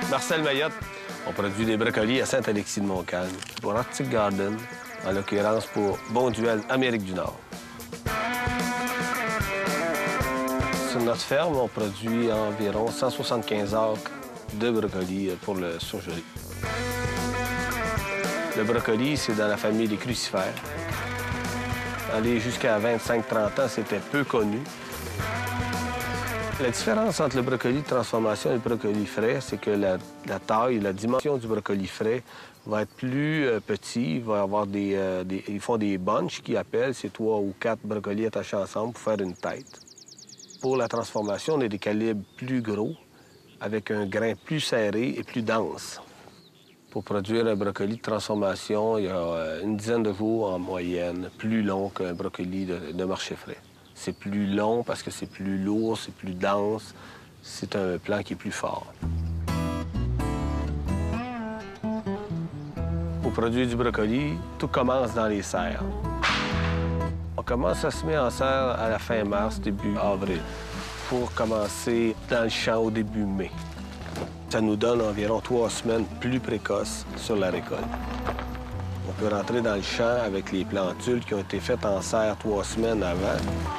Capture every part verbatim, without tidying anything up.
Marcel Mayotte. On produit des brocolis à Saint-Alexis-de-Montcalm pour Arctic Garden, en l'occurrence pour Bonduelle, Amérique du Nord. Sur notre ferme, on produit environ cent soixante-quinze acres de brocolis pour le surgelé. Le brocoli, c'est dans la famille des crucifères. Aller jusqu'à vingt-cinq à trente ans, c'était peu connu. La différence entre le brocoli de transformation et le brocoli frais, c'est que la, la taille, la dimension du brocoli frais va être plus euh, petit. Il va avoir des, euh, des, ils font des bunches qu'ils appellent. C'est trois ou quatre brocolis attachés ensemble pour faire une tête. Pour la transformation, on a des calibres plus gros, avec un grain plus serré et plus dense. Pour produire un brocoli de transformation, il y a une dizaine de jours en moyenne, plus long qu'un brocoli de, de marché frais. C'est plus long parce que c'est plus lourd, c'est plus dense. C'est un plant qui est plus fort. Pour produire du brocoli, tout commence dans les serres. On commence à semer en serre à la fin mars, début avril, pour commencer dans le champ au début mai. Ça nous donne environ trois semaines plus précoces sur la récolte. On peut rentrer dans le champ avec les plantules qui ont été faites en serre trois semaines avant.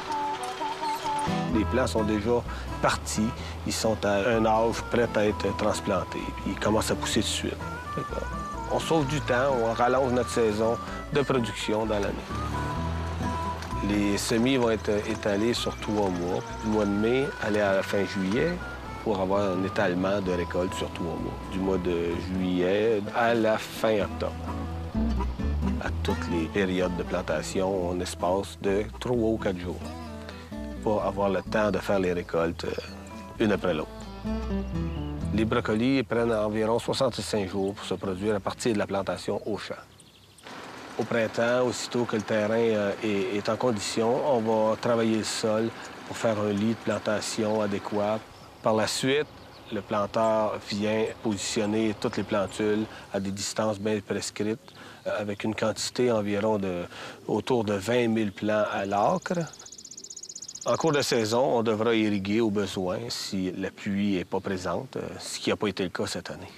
Les plants sont déjà partis. Ils sont à un âge prêt à être transplantés. Puis ils commencent à pousser de suite. On sauve du temps, on rallonge notre saison de production dans l'année. Les semis vont être étalés sur trois mois. Du mois de mai, aller à la fin juillet pour avoir un étalement de récolte sur trois mois. Du mois de juillet à la fin octobre. À toutes les périodes de plantation, on espace de trois ou quatre jours pour avoir le temps de faire les récoltes une après l'autre. Les brocolis prennent environ soixante-cinq jours pour se produire à partir de la plantation au champ. Au printemps, aussitôt que le terrain est, est en condition, on va travailler le sol pour faire un lit de plantation adéquat. Par la suite, le planteur vient positionner toutes les plantules à des distances bien prescrites, avec une quantité environ de autour de vingt mille plants à l'acre. En cours de saison, on devra irriguer au besoin si la pluie n'est pas présente, ce qui n'a pas été le cas cette année.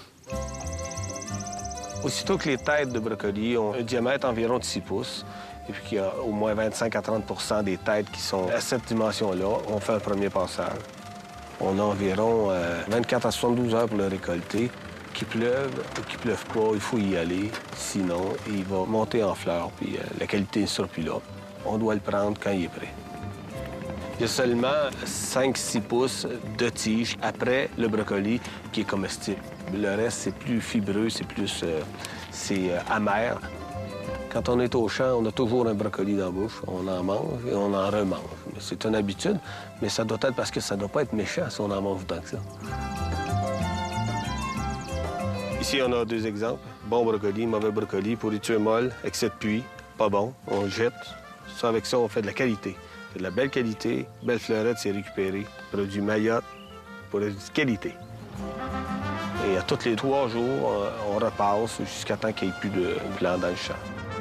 Aussitôt que les têtes de brocoli ont un diamètre environ de six pouces, et puis qu'il y a au moins vingt-cinq à trente des têtes qui sont à cette dimension-là, on fait un premier passage. On a environ euh, vingt-quatre à soixante-douze heures pour le récolter. Qu'il pleuve ou qu'il pleuve pas, il faut y aller. Sinon, il va monter en fleurs, puis euh, la qualité ne sera plus là. On doit le prendre quand il est prêt. Il y a seulement cinq à six pouces de tige après le brocoli qui est comestible. Le reste, c'est plus fibreux, c'est plus euh, c'est euh, amer. Quand on est au champ, on a toujours un brocoli dans la bouche. On en mange et on en remange. C'est une habitude, mais ça doit être parce que ça ne doit pas être méchant si on en mange autant que ça. Ici, on a deux exemples. Bon brocoli, mauvais brocoli, pourriture molle, excès de pluie, pas bon, on le jette. Ça, avec ça, on fait de la qualité. C'est de la belle qualité, belle fleurette, c'est récupéré. Produit Mayotte, produit de qualité. Et à tous les trois jours, on repasse jusqu'à temps qu'il n'y ait plus de plants dans le champ.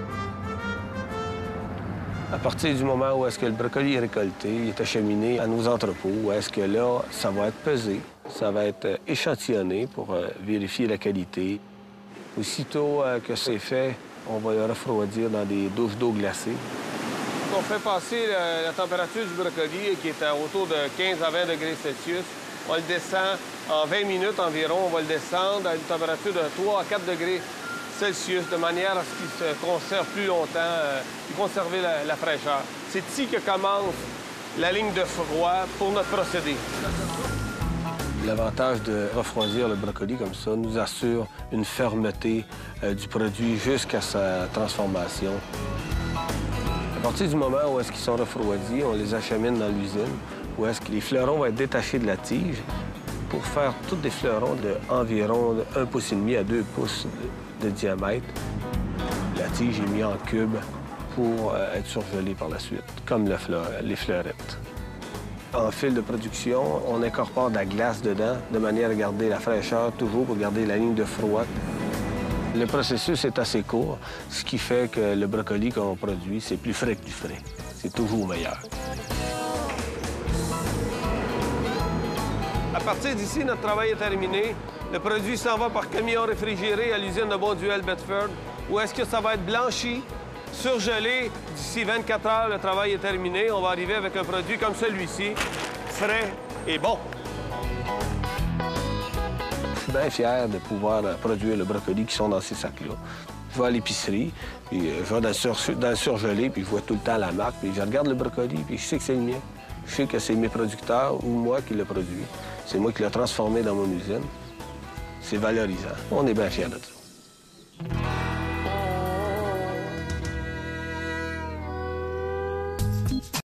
À partir du moment où est-ce que le brocoli est récolté, il est acheminé à nos entrepôts, où est-ce que là, ça va être pesé, ça va être échantillonné pour euh, vérifier la qualité. Aussitôt euh, que c'est fait, on va le refroidir dans des douches d'eau glacée. On fait passer la, la température du brocoli, qui est à autour de quinze à vingt degrés Celsius. On le descend en vingt minutes environ. On va le descendre à une température de trois à quatre degrés Celsius, de manière à ce qu'il se conserve plus longtemps euh, et conserver la, la fraîcheur. C'est ici que commence la ligne de froid pour notre procédé. L'avantage de refroidir le brocoli comme ça nous assure une fermeté euh, du produit jusqu'à sa transformation. À partir du moment où est-ce qu'ils sont refroidis, on les achemine dans l'usine, où est-ce que les fleurons vont être détachés de la tige pour faire tous des fleurons d'environ un pouce et demi à deux pouces de, de diamètre. La tige est mise en cube pour euh, être surgelée par la suite, comme la fleur, les fleurettes. En fil de production, on incorpore de la glace dedans, de manière à garder la fraîcheur toujours pour garder la ligne de froid. Le processus est assez court, ce qui fait que le brocoli qu'on produit, c'est plus frais que du frais. C'est toujours meilleur. À partir d'ici, notre travail est terminé. le produit s'en va par camion réfrigéré à l'usine de Bonduel Bedford, où est-ce que ça va être blanchi, surgelé. D'ici vingt-quatre heures, le travail est terminé. On va arriver avec un produit comme celui-ci, frais et bon. Je suis bien fier de pouvoir produire le brocoli qui sont dans ces sacs-là. Je vais à l'épicerie, puis je vais dans le, sur... dans le surgelé, puis je vois tout le temps la marque, puis je regarde le brocoli, puis je sais que c'est le mien. Je sais que c'est mes producteurs ou moi qui l'ai produit. C'est moi qui l'ai transformé dans mon usine. C'est valorisant. On est bien fiers de ça.